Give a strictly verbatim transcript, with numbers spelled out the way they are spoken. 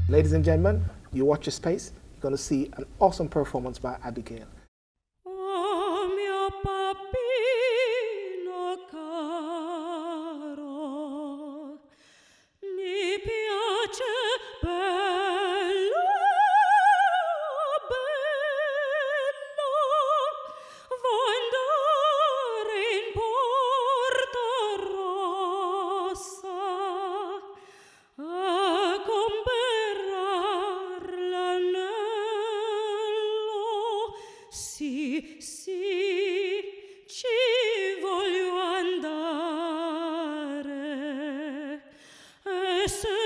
Ladies and gentlemen, you watch your space, you're going to see an awesome performance by Abigail. Oh, mio Babbino caro, mi piace bello, bello, vuoi andare in Porta Rossa a comperar l'anello? Sì, sì, ci voglio andare, e se